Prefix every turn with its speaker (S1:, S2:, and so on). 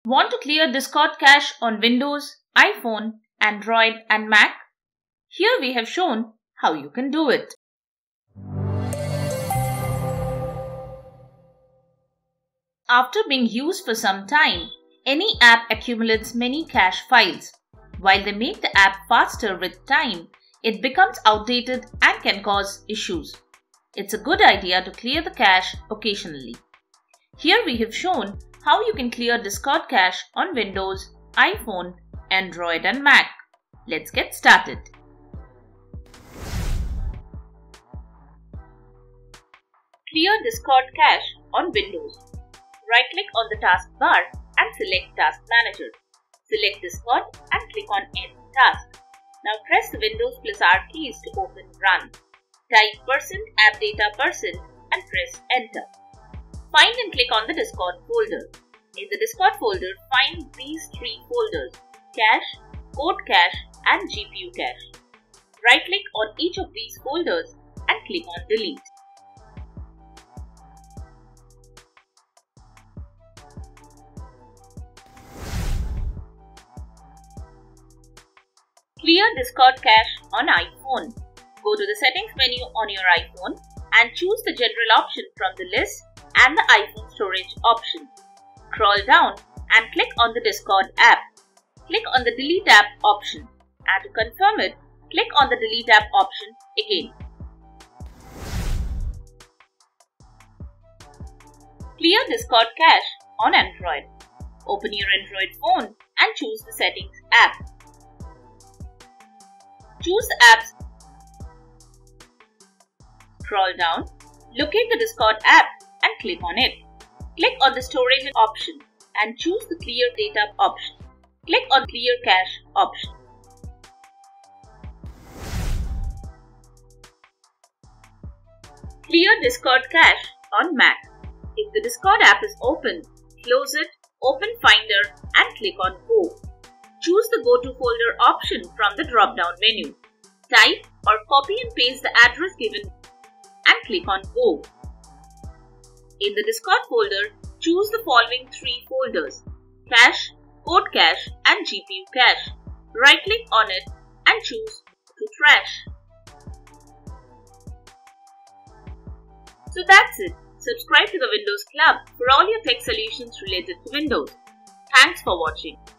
S1: Want to clear Discord cache on Windows, iPhone, Android and Mac? Here we have shown how you can do it. After being used for some time, any app accumulates many cache files. While they make the app faster with time, it becomes outdated and can cause issues. It's a good idea to clear the cache occasionally. Here we have shown how you can clear Discord cache on Windows, iPhone, Android and Mac. Let's get started. Clear Discord cache on Windows. Right-click on the taskbar and select Task Manager. Select Discord and click on End Task. Now press the Windows plus R keys to open Run. Type %appdata% and press Enter. Find and click on the Discord folder. In the Discord folder, find these three folders: Cache, Code Cache and GPU Cache. Right-click on each of these folders and click on Delete. Clear Discord cache on iPhone. Go to the Settings menu on your iPhone and choose the General option from the list and the iPhone Storage option. Scroll down and click on the Discord app. Click on the Delete App option, and to confirm it, click on the Delete App option again. Clear Discord cache on Android. Open your Android phone and choose the Settings app. Choose the apps. Scroll down, locate the Discord app and click on it. Click on the Storage option and choose the Clear Data option. Click on Clear Cache option. Clear Discord cache on Mac. If the Discord app is open, close it, open Finder and click on Go. Choose the Go to Folder option from the drop-down menu. Type or copy and paste the address given and click on Go. In the Discord folder, choose the following three folders: Cache, Code Cache and GPU Cache. Right-click on it and choose to Trash. So that's it. Subscribe to the Windows Club for all your tech solutions related to Windows. Thanks for watching.